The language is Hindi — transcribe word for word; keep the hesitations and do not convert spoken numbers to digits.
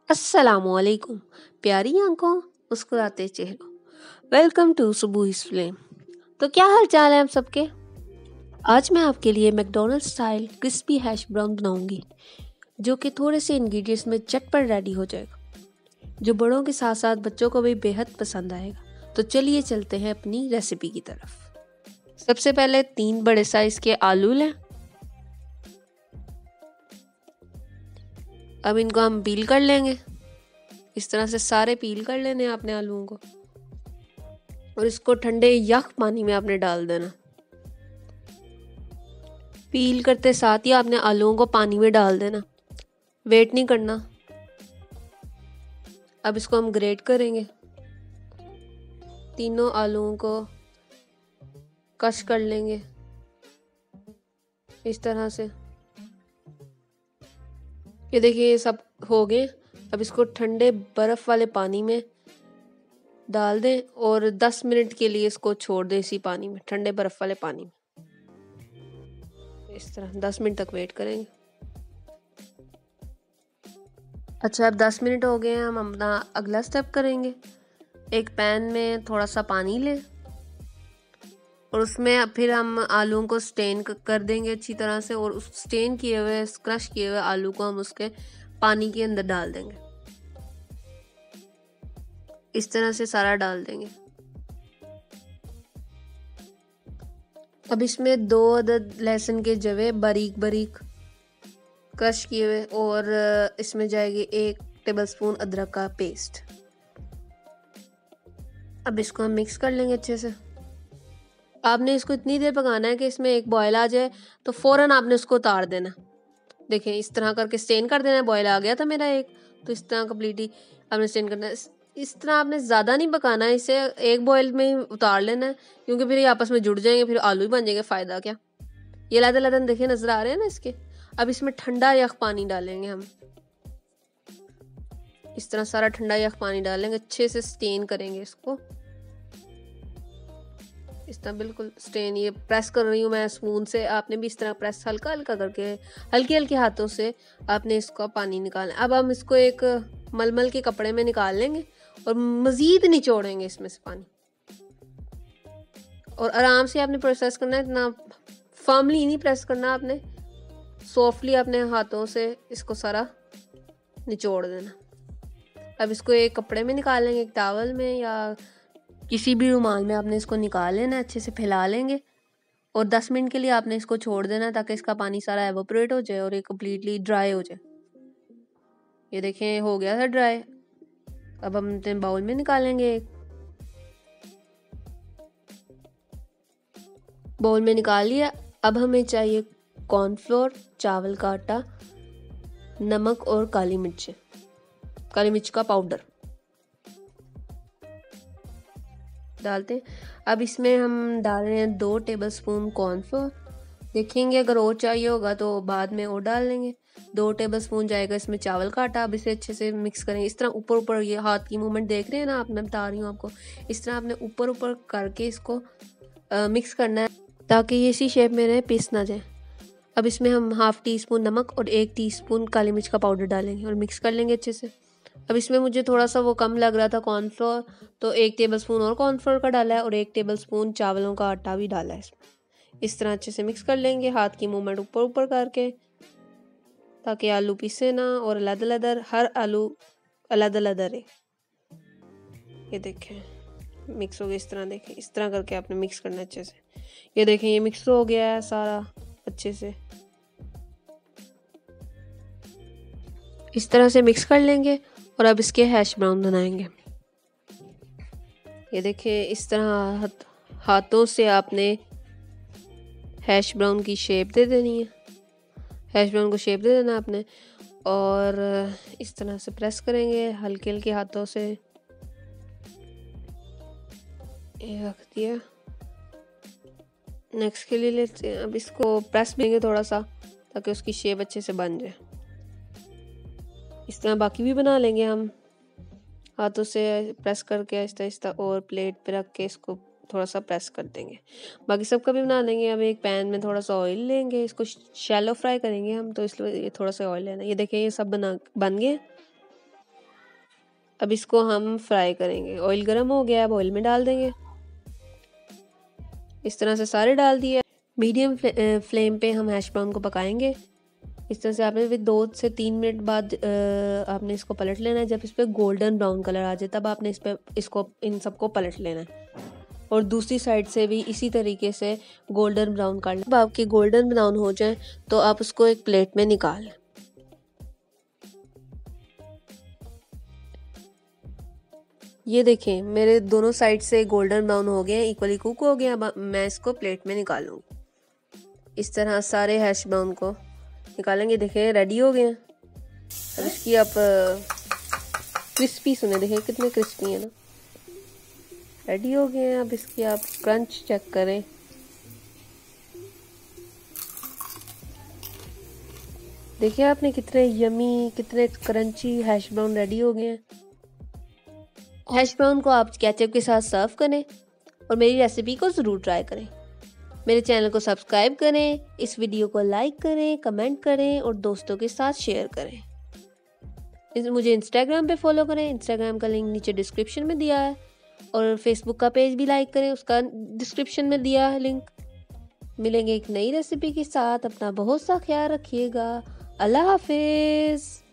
अस्सलामुअलैकुम। प्यारी आंखों, मुस्कुराते चेहरों, वेलकम टू सुबह फ्लेम। तो क्या हाल चाल है आप सबके। आज मैं आपके लिए McDonald style crispy hash brown बनाऊंगी, जो कि थोड़े से इंग्रेडिएंट्स में झटपट रेडी हो जाएगा, जो बड़ों के साथ साथ बच्चों को भी बेहद पसंद आएगा। तो चलिए चलते हैं अपनी रेसिपी की तरफ। सबसे पहले तीन बड़े साइज के आलू लें। अब इनको हम पील कर लेंगे। इस तरह से सारे पील कर लेने आपने आलूओं को, और इसको ठंडे यख पानी में आपने डाल देना। पील करते साथ ही आपने आलूओं को पानी में डाल देना, वेट नहीं करना। अब इसको हम ग्रेट करेंगे। तीनों आलूओं को कश कर लेंगे इस तरह से। ये देखिए ये सब हो गए। अब इसको ठंडे बर्फ वाले पानी में डाल दें और दस मिनट के लिए इसको छोड़ दें इसी पानी में, ठंडे बर्फ वाले पानी में। इस तरह दस मिनट तक वेट करेंगे। अच्छा, अब दस मिनट हो गए हैं, हम अपना अगला स्टेप करेंगे। एक पैन में थोड़ा सा पानी लें और उसमें फिर हम आलूओं को स्टेन कर देंगे अच्छी तरह से, और उस स्टेन किए हुए क्रश किए हुए आलू को हम उसके पानी के अंदर डाल देंगे। इस तरह से सारा डाल देंगे। अब इसमें दो अदद लहसुन के जवे बारीक बारीक क्रश किए हुए, और इसमें जाएगी एक टेबलस्पून अदरक का पेस्ट। अब इसको हम मिक्स कर लेंगे अच्छे से। आपने इसको इतनी देर पकाना है कि इसमें एक बॉयल आ जाए, तो फौरन आपने उसको उतार देना। देखें इस तरह करके स्टेन कर देना है। बॉयल आ गया था मेरा एक, तो इस तरह कम्प्लीटली आपने स्टेन करना है। इस तरह आपने ज़्यादा नहीं पकाना है, इसे एक बॉयल में ही उतार लेना है, क्योंकि फिर ये आपस में जुड़ जाएंगे, फिर आलू ही बन जाएंगे। फ़ायदा क्या। ये लदन लदन देखे नज़र आ रहे हैं ना इसके। अब इसमें ठंडा यख पानी डालेंगे हम। इस तरह सारा ठंडा यख पानी डालेंगे, अच्छे से स्टेन करेंगे इसको। इस तरह बिल्कुल स्टेन, ये प्रेस कर रही हूँ मैं स्पून से, आपने भी इस तरह प्रेस हल्का हल्का करके हल्के हल्के हाथों से आपने इसका पानी निकालना। अब हम इसको एक मलमल के कपड़े में निकाल लेंगे और मज़ीद निचोड़ेंगे इसमें से पानी, और आराम से आपने प्रोसेस करना है। इतना फर्मली नहीं प्रेस करना, आपने सॉफ्टली अपने हाथों से इसको सारा निचोड़ देना। अब इसको एक कपड़े में निकालेंगे, एक टॉवल में या किसी भी रुमाल में आपने इसको निकाल लेना, अच्छे से फैला लेंगे, और दस मिनट के लिए आपने इसको छोड़ देना ताकि इसका पानी सारा एवोपरेट हो जाए और ये कम्प्लीटली ड्राई हो जाए। ये देखें हो गया था ड्राई। अब हम अपने बाउल में निकालेंगे। एक बाउल में निकाल लिया। अब हमें चाहिए कॉर्नफ्लोर, चावल का आटा, नमक और काली मिर्च, काली मिर्च का पाउडर डालते हैं। अब इसमें हम डाल रहे हैं दो टेबलस्पून कॉर्नफ्लोर। देखेंगे अगर और चाहिए होगा तो बाद में और डाल लेंगे। दो टेबलस्पून जाएगा इसमें चावल का आटा। अब इसे अच्छे से मिक्स करेंगे। इस तरह ऊपर ऊपर, ये हाथ की मूवमेंट देख रहे हैं ना आप, मैं बता रही हूँ आपको। इस तरह आपने ऊपर ऊपर करके इसको आ, मिक्स करना है ताकि ये इसी शेप में रहे, पिस ना जाए। अब इसमें हम हाफ टी स्पून नमक और एक टी स्पून काली मिर्च का पाउडर डालेंगे और मिक्स कर लेंगे अच्छे से। अब इसमें मुझे थोड़ा सा वो कम लग रहा था कॉर्नफ्लोर, तो एक टेबलस्पून और कॉर्नफ्लोर का डाला है और एक टेबलस्पून चावलों का आटा भी डाला है इसमें। इस तरह अच्छे से मिक्स कर लेंगे, हाथ की मूवमेंट ऊपर ऊपर करके, ताकि आलू पीसे ना और अलग अलग हर आलू अलग अलग रहे। ये देखें मिक्स हो गया। इस तरह देखें, इस तरह करके आपने मिक्स करना अच्छे से। ये देखें ये मिक्स हो गया है सारा अच्छे से। इस तरह से मिक्स कर लेंगे और अब इसके हैश ब्राउन बनाएंगे। ये देखिए इस तरह हाथों से आपने हैश ब्राउन की शेप दे देनी है। हैश ब्राउन को शेप दे देना आपने, और इस तरह से प्रेस करेंगे हल्के हल्के हाथों से। ये रख दिया। नेक्स्ट के लिए लेते हैं। अब इसको प्रेस देंगे थोड़ा सा ताकि उसकी शेप अच्छे से बन जाए। इस तरह बाकी भी बना लेंगे हम, हाथों से प्रेस करके आहिस्ता आहिस्ता, और प्लेट पे रख के इसको थोड़ा सा प्रेस कर देंगे। बाकी सब का भी बना लेंगे। अब एक पैन में थोड़ा सा ऑयल लेंगे, इसको शैलो फ्राई करेंगे हम, तो इसलिए ये थोड़ा सा ऑयल लेना। ये देखिए ये सब बना बन गए। अब इसको हम फ्राई करेंगे। ऑयल गर्म हो गया, अब ऑयल में डाल देंगे। इस तरह से सारे डाल दिए। मीडियम फ्लेम पे हम हैश ब्राउन को पकाएंगे। इस तरह से आपने फिर दो से तीन मिनट बाद आपने इसको पलट लेना है। जब इस पर गोल्डन ब्राउन कलर आ जाए तब आपने इस पर इसको इन सबको पलट लेना है और दूसरी साइड से भी इसी तरीके से गोल्डन ब्राउन कर लें। जब आपके गोल्डन ब्राउन हो जाए तो आप उसको एक प्लेट में निकाल लें। ये देखें मेरे दोनों साइड से गोल्डन ब्राउन हो गए, इक्वली कुक हो गया। अब मैं इसको प्लेट में निकालूंगी। इस तरह सारे हैश ब्राउन को निकालेंगे। देखें रेडी हो गए हैं। अब इसकी आप क्रिस्पी सुने, देखें कितने क्रिस्पी है ना, रेडी हो गए हैं। अब इसकी आप क्रंच चेक करें। देखिए आपने कितने यमी, कितने क्रंची हैश ब्राउन रेडी हो गए हैं। हैश ब्राउन को आप केचप के साथ सर्व करें और मेरी रेसिपी को ज़रूर ट्राई करें। मेरे चैनल को सब्सक्राइब करें, इस वीडियो को लाइक करें, कमेंट करें और दोस्तों के साथ शेयर करें। मुझे इंस्टाग्राम पे फॉलो करें, इंस्टाग्राम का लिंक नीचे डिस्क्रिप्शन में दिया है और फेसबुक का पेज भी लाइक करें, उसका डिस्क्रिप्शन में दिया है लिंक। मिलेंगे एक नई रेसिपी के साथ। अपना बहुत सा ख्याल रखिएगा। अल्लाह हाफिज़।